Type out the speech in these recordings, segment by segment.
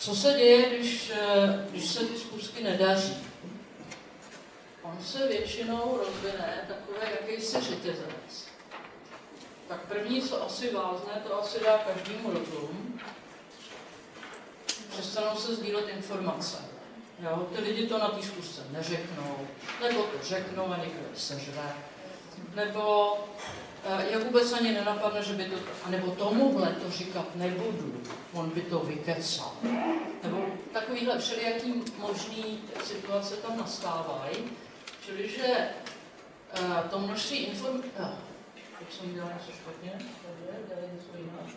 Co se děje, když se ty schůzky nedaří? On se většinou rozvine takový jakýsi řetězec. Tak první, co asi vázne, to asi dá každému rozum. Přestanou se sdílet informace. Jo? Ty lidi to na té schůzce neřeknou, nebo to řeknou a někdo je sežve. Nebo já vůbec ani nenapadne, že by to, anebo tomuhle to říkat nebudu, on by to vykecal. Nebo takovýhle všelijaký možný situace tam nastávají, čili že to množství informací... Teď jsem dělal něco špatně, dělali něco jiného.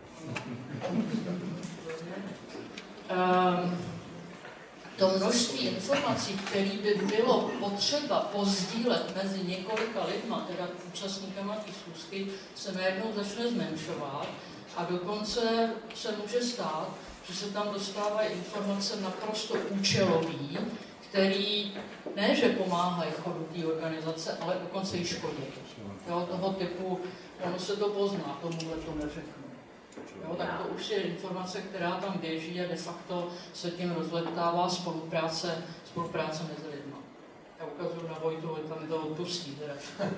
To množství informací, které by bylo potřeba pozdílet mezi několika lidma, teda účastníkama té schůzky, se najednou začne zmenšovat a dokonce se může stát, že se tam dostávají informace naprosto účelový, který ne, že pomáhají chodu té organizace, ale dokonce i škodí. Jo, toho typu, ono se to pozná, tomuhle to neřeknu. Jo, tak to už je informace, která tam běží a de facto se tím rozleptává spolupráce mezi lidmi. Já ukazuju na Vojtu, tam to odpustí, teda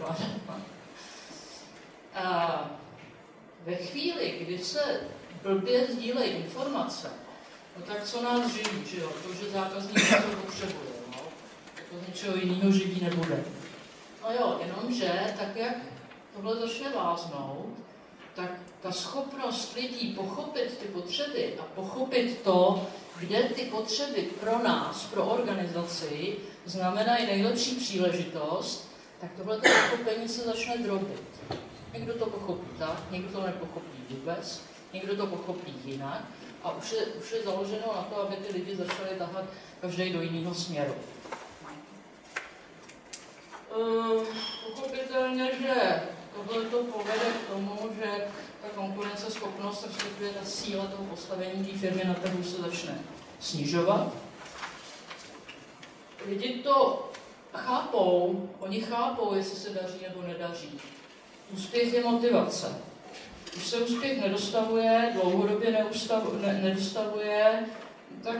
ve chvíli, kdy se blbě sdílejí informace, no tak co nás živí, že jo? To, že zákazník něco potřebuje, no? To z ničeho jiného živý nebude. No jo, jenomže tak, jak tohle začne váznout, tak ta schopnost lidí pochopit ty potřeby a pochopit to, kde ty potřeby pro nás, pro organizaci, znamenají nejlepší příležitost, tak tohle pochopení se začne drobit. Někdo to pochopí tak, někdo to nepochopí vůbec, někdo to pochopí jinak a už je založeno na to, aby ty lidi začali tahat každý do jiného směru. Pochopitelně, že tohle to povede k tomu, že ta konkurenceschopnost, respektive ta síla toho postavení té firmy na trhu se začne snižovat. Lidi to chápou, oni chápou, jestli se daří nebo nedaří. Úspěch je motivace. Když se úspěch nedostavuje, dlouhodobě nedostavuje, tak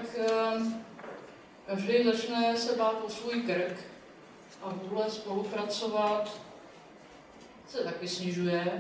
každý začne se bát o svůj krk a vůle spolupracovat se taky snižuje.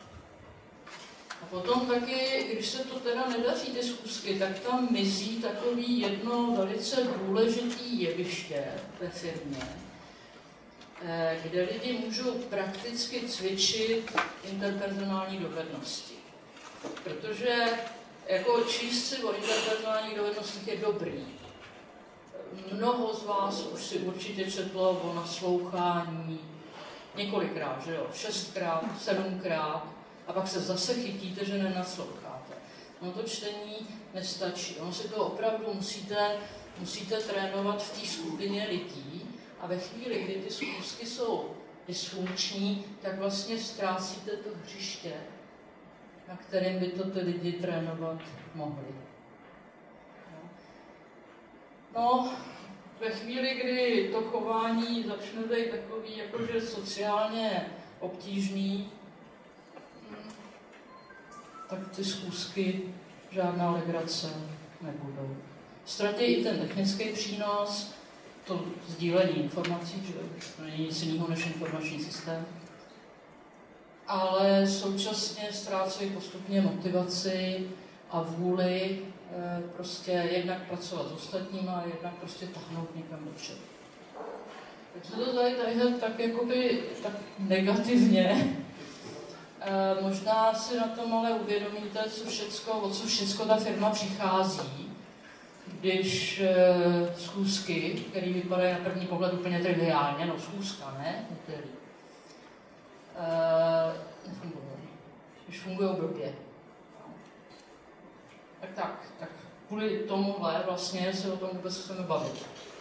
A potom taky, když se to teda nedaří ty schůzky, tak tam mizí takový jedno velice důležitý jeviště ve firmě, kde lidi můžou prakticky cvičit interpersonální dovednosti. Protože jako číst si o interpersonálních dovednostech je dobrý. Mnoho z vás už si určitě četlo o naslouchání několikrát, že jo? 6krát, 7krát a pak se zase chytíte, že nenasloucháte. No to čtení nestačí. Ono si to opravdu musíte trénovat v té skupině lidí a ve chvíli, kdy ty schůzky jsou dysfunkční, tak vlastně ztrácíte to hřiště, na kterém by to ty lidi trénovat mohli. No, ve chvíli, kdy to chování začne být takový jakože sociálně obtížný, tak ty schůzky žádná legrace nebudou. Ztratí i ten technický přínos, to sdílení informací, že to není nic jiného než informační systém, ale současně ztrácejí postupně motivaci a vůli prostě jednak pracovat s ostatníma a jednak prostě tahnout někam dopředu. Tak se to tady tak jakoby tak negativně. Možná si na tom ale uvědomíte, o co všecko ta firma přichází, když schůzky, které vypadají na první pohled úplně triviálně, no schůzka, ne? Když fungují blbě. Tak kvůli tomuhle vlastně se o tom vůbec chceme bavit.